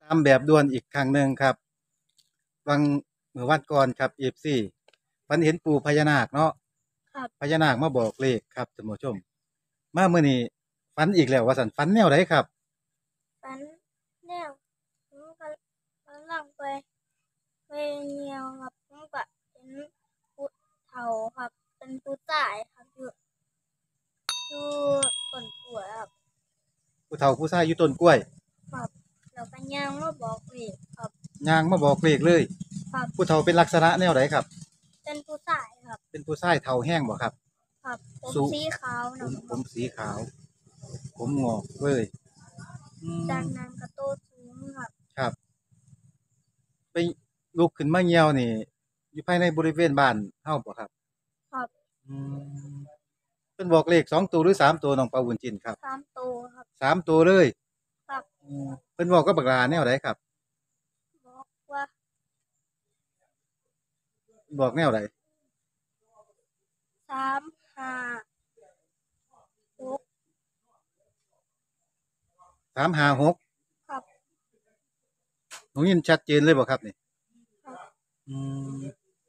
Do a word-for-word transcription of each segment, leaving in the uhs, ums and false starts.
ทำแบบด่วนอีกครั้งหนึ่งครับวังเมื่อวันก่อนครับเอฟซีฝันเห็นปู่พญานาคเนาะครับพญานาคมาบอกเลขครับท่านผู้ชมมาเมื่อนี้ฝันอีกแล้วว่าสันฝันแนวไหนครับฝันแนวผมก็กำลังไปไปเงียวครับผมก็เห็นผู้เฒ่าครับเป็นผู้ชายครับอยู่อยู่ต้นกล้วยครับผู้เฒ่าผู้ชายอยู่ต้นกล้วยครับแล้วก็ย่างมาบอกเลขครับย่างมาบอกเลขเลยครับผู้เฒ่าเป็นลักษณะแนวไหนครับเป็นผู้ชายครับเป็นผู้ชายเฒ่าแห้งบ่ครับครับผมสูสีขาวผมนะผมสีขาวผมงอกเลยจากนั้นก็โตสูงครับครับไปลุกขึ้นมาเหี่ยวนี่อยู่ภายในบริเวณบ้านเฮาบ่ครับครับอืมเพิ่นบอกเลขสองตัวหรือสามตัวน้องปาวุ้นจินครับสามตัวครับสามตัวเลยครับอืมเพิ่นบอกกับบักหลาแนวใดครับบอกว่าบอกแนวใดสามห้าหกสามห้าหกครับหนูยินชัดเจนเลยบ่ครับนี่ครับอืม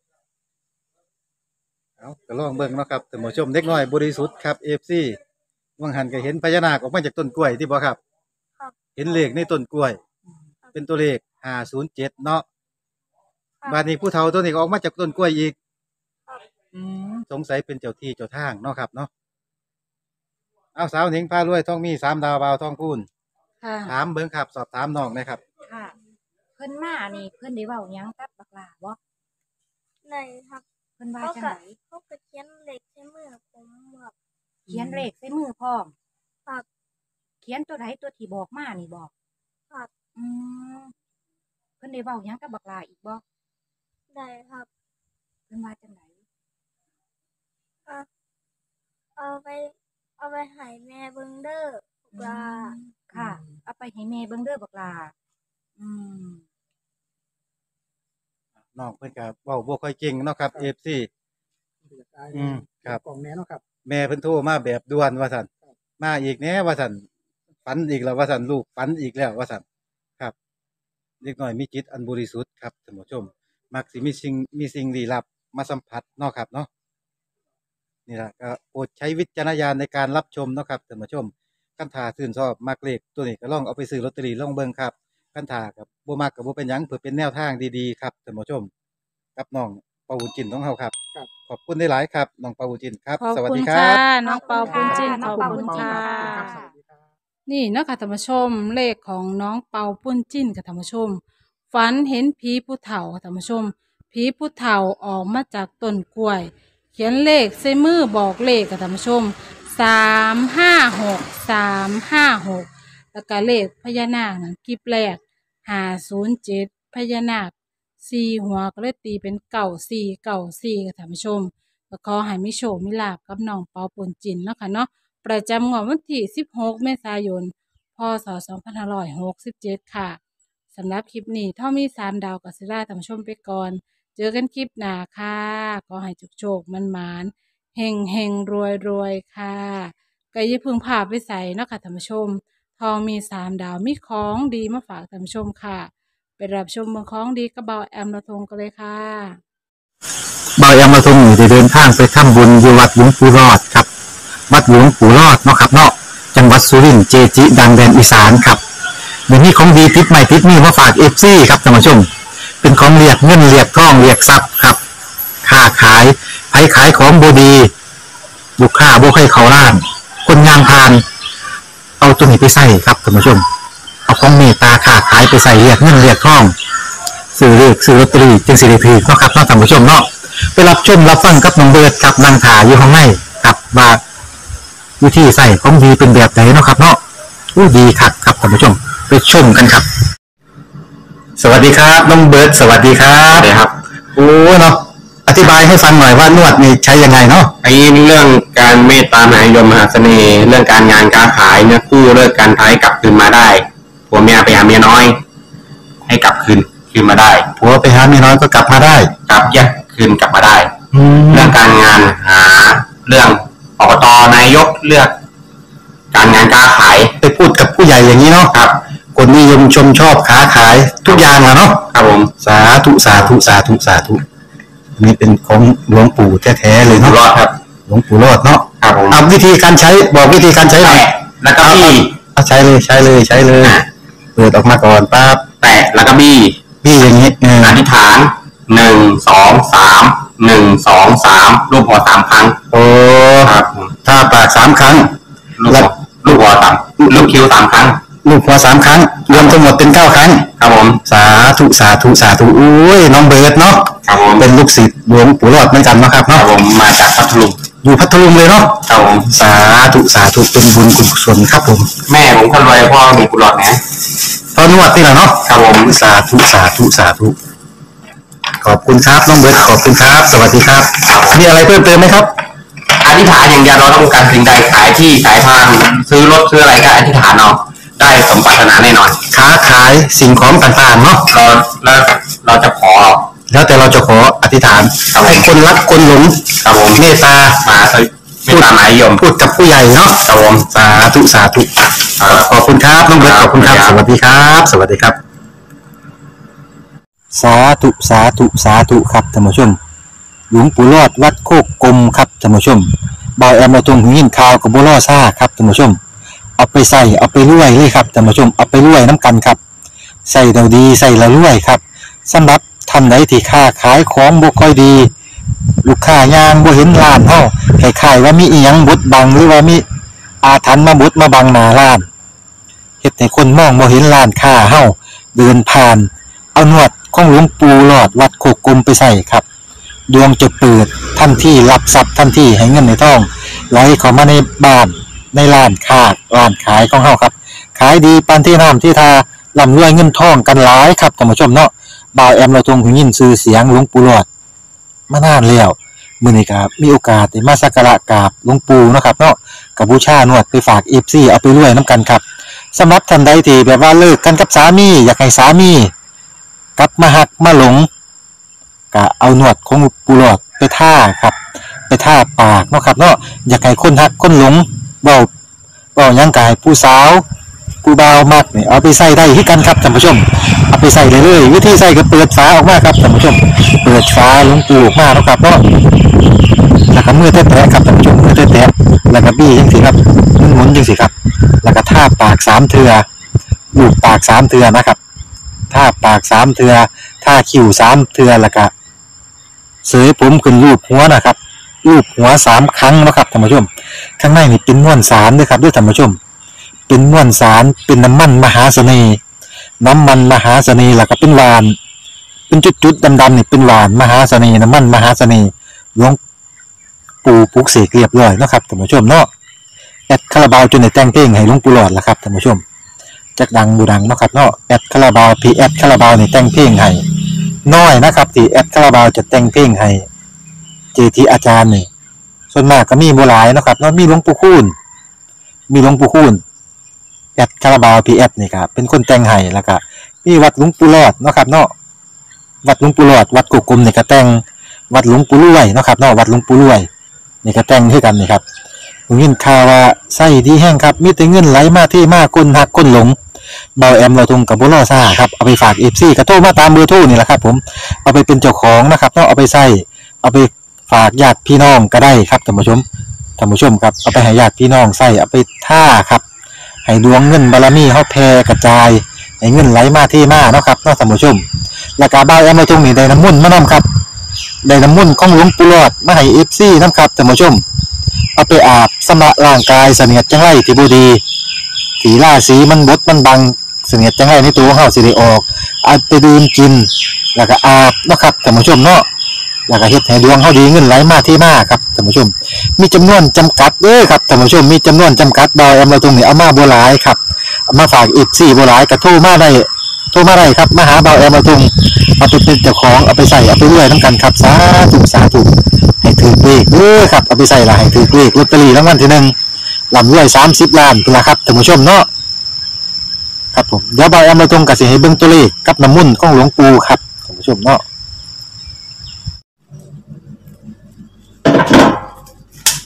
เอาก็ลองเบิ่งเนาะครับท่านผู้ชมเด็กน้อยบริสุทธิ์ครับ เอ เอฟ ซี วังหันก็เห็นพญานาคออกมาจากต้นกล้วยที่บ่ครับครับเห็นเลขในต้นกล้วยเป็นตัวเลขห้าศูนย์เจ็ดเนาะบาดนี้ผู้เฒ่าตัวนี้ก็ออกมาจากต้นกล้วยอีกครับอืมสงสัยเป็นเจ้าที่เจ้าทางเนาะครับเนาะเอาสาวหนิงพารวยทองมีสามดาวบาวทองพูนค่ะถามเบิ่งครับสอบถามน้องนะครับค่ะ เพิ่นมานี่เพิ่นได้เว้าหยังกับบักหลาบ่ไหนครับเพิ่นว่าเขาจังก็ได๋เขาก็เขียนเลขใส่มือผมครับเขียนเลขใส่มือพร้อมครับเขียนตัวใดตัวที่บอกมานี่บ่ครับอืมเพิ่นได้เว้าหยังกับบักหลาอีกบ่ได้ครับเพิ่นว่าจังได๋เอาเอาไปเอาไปให้แม่เบิ่งเด้อบักหลาค่ะเอาไปให้แม่เบิ่งเด้อบักหลาอืมน้องเพิ่นก็เว้าบ่ค่อยเก่งเนาะครับ เอ เอฟ ซี อืมครับกล่องแม่เนาะครับแม่เพิ่นโทรมาแบบด่วนว่าซั่นมาอีกแหน่ว่าซั่นฝันอีกแล้วว่าซั่นลูกฝันอีกแล้วว่าซั่นครับเด็กน้อยมีจิตอันบริสุทธิ์ครับท่านผู้ชมมักสิมีสิ่งมีสิ่งลี้ลับมาสัมผัสเนาะครับเนาะนี่ล่ะก็โปรดใช้วิจารณญาณในการรับชมเนาะครับท่านผู้ชมคันถ้าชื่นชอบมักเลขตัวนี้ก็ลองเอาไปซื้อลอตเตอรี่ลองเบิ่งครับคันถ้าก็บ่มักก็บ่เป็นหยังเพื่อเป็นแนวทางดีๆครับท่านผู้ชมกับน้องปาวุ้นจินของเฮาครับขอบคุณหลายๆครับน้องปาวุ้นจินครับขอบสวัสคุณดีครัค่ะบน้องเปาปุ้นจินขอบน้องเปาคุณปุ้นจินค่ะขอบคุณค่ะนี่เนาะค่ะท่านผู้ชมเลขของน้องเปาปุ้นจินค่ะท่านผู้ชมฝันเห็นผีผู้เฒ่าค่ะท่านผู้ชมผีผู้เฒ่าออกมาจากต้นกล้วย เขียนเลขใส่มือบอกเลขค่ะท่านผู้ชมสามห้าหกสามห้าหกแล้วก็เลขพญานาคนั่นคลิปแรกห้าศูนย์เจ็ดพญานาคสี่หัวก็เลยตีเป็นเก่าสี่เก่าสี่ค่ะท่านผู้ชมก็ขอให้มิโชคมิลาภกับน้องเปาปุ้นจินเนาะค่ะเนาะประจำงวดวันที่สิบหกเมษายนพ.ศ. สองพันห้าร้อยหกสิบเจ็ดค่ะสำหรับคลิปนี้ถ้ามีสามดาวกับศิลาท่านผู้ชมไปก่อนเจอกันคลิปหน้าค่ะก็ให้โชคๆมันหมานเฮงเฮงรวยรวยค่ะก็อย่าพึ่งพาไปใส่เนาะค่ะท่านผู้ชมทองมีสามดาวมีของดีมาฝากท่านผู้ชมค่ะไปรับชมเมืองของดีกระเบาแอมละทงกันเลยค่ะบายามาทรงอยู่ได้เดินทางไปทำบุญอยู่วัดหลวงปู่รอดครับวัดหลวงปู่รอดเนาะครับเนาะจังหวัดสุรินทร์เจจิดังแดนอีสานครับเดี๋ยวนี้ของดีติดใหม่ติดนี่มาฝากเอฟซีครับท่านผู้ชมเป็นของเรียกเงินเรียกทองเรียกทรัพย์ครับค้าขายไผขายของบดีบุกค้าบุกให้เขาล้านคนงานพานเอาตัวนี้ไปใส่ครับท่านผู้ชมเอาของเมตตาค้าขายไปใส่เรียกเงินเรียกทองซื้อเลขซื้อลอตเตอรี่จึงสิริพีเนาะครับเนาะท่านผู้ชมเนาะไปรับชมรับฟังกับน้องเบิร์ดกับนางถาอยู่ข้างในกับว่าวิธีใส่ของดีเป็นแบบไหนเนาะครับเนาะอู้ดีครับครับท่านผู้ชมไปชมกันครับสวัสดีครับน้องเบิร์ดสวัสดีครับสวัสดีครับโอ้เนาะอธิบายให้ฟังหน่อยว่านวดนี่ใช้ยังไงเนาะไอ้เรื่องการเมตตามหานิยมมหาเสน่ห์เรื่องการงานการขายเนี่ยกู้เลิกการท้ายกลับคืนมาได้ผัวเมียไปหาเมียน้อยให้กลับคืนคืนมาได้ผัวไปหาเมียน้อยก็กลับมาได้กลับแยกคืนกลับมาได้เรื่องการงานหาเรื่องอบตนายกเลือก การงานการขายไปพูดกับผู้ใหญ่อย่างนี้เนาะครับคนนิยมชมชอบค้าขายทุกอย่างอะเนาะครับผมสาธุสาธุสาธุสาธุนี่เป็นของหลวงปู่แท้ๆเลยเนาะรอดครับหลวงปู่รอดเนาะครับผมเอาวิธีการใช้บอกวิธีการใช้หน่อยแล้วก็บี้เอาใช้เลยใช้เลยใช้เลยเปิดออกมาก่อนปั๊บแตะแล้วก็บี้บี้อย่างนี้อธิษฐานหนึ่งสองสามหนึ่งสองสามรูปหัวสามครั้งโอ้ครับถ้าปากสามครั้งแล้วลูกหัวสามลูกคิ้วสามครั้งลูกหัวสามครั้งรวมทั้งหมดเป็นเก้าครั้งครับผมสาธุสาธุสาธุอุ้ยน้องเบิร์ดเนาะครับผมเป็นลูกศิษย์หลวงปู่รอดเหมือนกันนะครับเนาะผมมาจากพัทลุงอยู่พัทลุงเลยเนาะครับผมสาธุสาธุเป็นบุญกุศลครับผมแม่ผมคนรวยพ่อมีกุหลาบนะตอนนวดนี่แหละเนาะครับผมสาธุสาธุสาธุขอบคุณครับน้องเบิร์ดขอบคุณครับสวัสดีครับมีอะไรเพิ่มเติมไหมครับอธิษฐานอย่างเดียวเราต้องการสิ่งใดขายที่ขายทางซื้อรถซื้ออะไรก็อธิษฐานเอาได้สมปรารถนาแน่นอนค้าขายสิ่งของต่างๆเนาะเราเราเราจะขอแล้วแต่เราจะขออธิษฐานให้คนรักคนหลงครับผมเมตตามาเมตตามหานิยมพูดกับผู้ใหญ่เนาะครับผมสาธุสาธุขอบคุณครับน้องเบิร์ตขอบคุณครับสวัสดีครับสวัสดีครับสาธุสาธุสาธุครับท่านผู้ชมหลวงปู่รอดวัดโคกกลมครับท่านผู้ชมบ่าวแอมมาตรงหิ้งข่าวกับบัวล่อซ่าครับท่านผู้ชมเอาไปใส่เอาไปรวยเลยครับท่านผู้ชมเอาไปรวยน้ำกันครับใส่เราดีใส่เรารวยครับสำหรับท่านใดที่ค้าขายของบ่ค่อยดีลูกค้ายางบ่เห็นร้านเฮาคล้ายๆว่ามีอีหยังบดบังหรือว่ามีอาถรรพ์มาบดมาบังหน้าร้านเฮ็ดให้คนมองบ่เห็นร้านค้าเฮาเดินผ่านเอาหนวดของหลวงปู่หลอดวัดโคกกลมไปใส่ครับดวงจะเปิดทันทีรับทรัพย์ทันทีให้เงินในท้องไหลเข้ามาในบ้านในร้านค้าร้านขายของเฮาครับขายดีปานที่น้ำที่ทาร่ำรวยเงินทองกันหลายครับท่านผู้ชมเนาะบ่าวแอมเราทรงหูยินชื่อเสียงหลวงปู่หลอดมานานแล้วมื้อนี้ครับมีโอกาสได้มาสักการะกราบหลวงปู่เนาะครับเนาะกับบูชานวดไปฝาก เอฟ ซี เอาไปรวยนํกันครับสำหรับท่านใดที่แบบว่าเลิกกันกับสามีอยากให้สามีกลับมาหักมาหลงก็เอาหนวดของปู่หลอดไปท่าครับไปท่าปากเนาะครับเนาะอยากให้คนหักคนหลงเว้าเว้าหยังก็ให้ผู้สาวผู้บ่าวมักนี่เอาไปใส่ได้คือกันครับท่านผู้ชมเอาไปใส่เลยเลยวิธีใส่ก็เปิดฝาออกมาครับท่านผู้ชมเปิดฝาหลวงปู่ออกมาแล้วครับเนาะแล้วก็มือแตะๆครับท่านผู้ชมมือแตะๆแล้วก็บี้จังซี่ครับหมุนๆจังซี่ครับแล้วก็ท่าปากสามเทื่อลูบปากสามเทื่อนะครับท่าปากสามเทื่อท่าคิ้วสามเทื่อแล้วก็เสยผมขึ้นรูปหัวนะครับรูปหัวสามครั้งนะครับท่านผู้ชมข้างในนี่เป็นม้วนสารด้วยครับด้วยท่านผู้ชมเป็นม้วนสารเป็นน้ำมันมหาเสน่ห์น้ำมันมหาเสน่ห์แล้วก็เป็นหวานเป็นจุดๆดำๆนี่เป็นหวานมหาเสน่ห์น้ำมันมหาเสน่ห์หลวงปู่ปลุกเสกเรียบร้อยนะครับท่านผู้ชมเนาะแอดคาราบาวจนได้แต่งเพลงให้หลวงปู่หลอดแล้วครับท่านผู้ชมจักดังบูดังเนาะครับเนาะแอดคาราบาวพีแอดคาราบาวนี่แต่งเพลงให้น้อยนะครับที่แอดคาราบาวจะแต่งเพลงให้เจทีอาจารย์นี่ส่วนมากก็มีโบราณเนาะครับเนาะมีหลวงปู่คูณมีหลวงปู่คูณแอดคาราบาวพีแอดนี่ครับเป็นคนแต่งให้แล้วก็มีวัดหลวงปู่หลอดเนาะครับเนาะวัดหลวงปู่หลอดวัดกุกกลมนี่ก็แต่งวัดหลวงปู่รวยเนาะครับเนาะวัดหลวงปู่รวยนี่ก็แต่งให้กันนี่ครับผมยินข่าวว่าไส้ดีแห้งครับมีแต่เงินไหลมาที่มาคนหักคนหลงเบาแอมเราทงกับบุรอซ่าครับเอาไปฝากเอฟซีกระโทรมาตามเบอร์โทรนี่แหละครับผมเอาไปเป็นเจ้าของนะครับเนาะเอาไปใส่เอาไปฝากญาติพี่น้องก็ได้ครับท่านผู้ชมท่านผู้ชมครับเอาไปให้ญาติพี่น้องใส่เอาไปท่าครับให้ดวงเงินบารมีเฮาแผ่กระจายให้เงินไหลมาที่มาเนาะครับเนาะท่านผู้ชมแล้วก็เบาแอมเราทงนี่ได้น้ำมุ่นต์มานํครับได้น้ำมุ่นต์ของหลวงปู่หลอดมาให้ เอฟ ซี นำครับท่านผู้ชมเอาไปอาบสำระร่างกายเสนียดจังไรที่บ่ดีสีล่าสีมันบดมันบังเสนียดจังไรในตัวของเฮาสิได้ออกเอาไปดื่มกินแล้วก็อาบเนาะครับท่านผู้ชมเนาะแล้วก็เฮ็ดให้ดวงเฮาดีเงินไหลมาที่มาครับท่านผู้ชมมีจำนวนจำกัดเด้อครับท่านผู้ชมมีจำนวนจำกัดดอยแอมเราตรงนี้เอามาบ่หลายครับเอามาฝากอีกสี่บ่หลายก็โทรมาได้โทรมาได้ครับมาหาเบาแอมเราตรงเอาไปเป็นเจ้าของเอาไปใส่เอาไปรวยนำกันครับสาธุสาธุให้ถือเลขเด้อครับเอาไปใส่ละให้ถือเลขลอตเตอรี่รางวัลที่หนึ่งลำรวยสามสิบล้านพุ่นล่ะครับท่านผู้ชมเนาะครับผมเดี๋ยวบ่าวแอมเราตรงกับสิให้เบิ่งตัวเลขกับน้ำมุ่นต์ของหลวงปู่ครับท่านผู้ชมเนาะ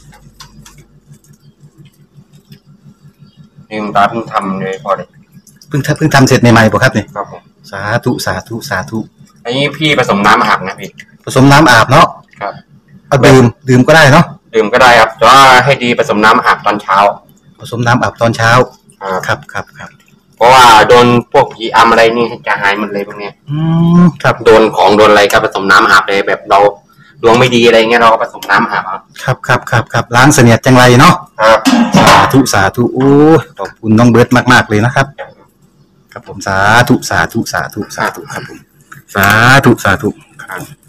นี่คุณตาเพิ่งทำเลยพอเลยพิ่งทำเพิ่งทำเสร็จใหม่ๆบ่ครับนี่ครับผมสาธุสาธุสาธุอันนี้พี่ผสมน้ำอาบนะพี่ผสมน้ำอาบเนาะครับเอาดื่มดื่มก็ได้เนาะดื่มก็ได้ครับแต่ว่าให้ดีผสมน้ำอาบตอนเช้าผสมน้ำอาบตอนเช้าครับครับครับเพราะว่าโดนพวกผีอำอะไรนี่จะหายหมดเลยพวกเนี้ยอืมครับโดนของโดนอะไรก็ผสมน้ำอาบเลยแบบเราดวงไม่ดีอะไรเงี้ยเราก็ผสมน้ำอาบครับครับครับครับล้างเสนียดจังไรเนาะครับสาธุสาธุโอ้ขอบคุณน้องเบิร์ตมากๆเลยนะครับครับผมสาธุสาธุสาธุสาธุครับผมสาธุสาธุครับ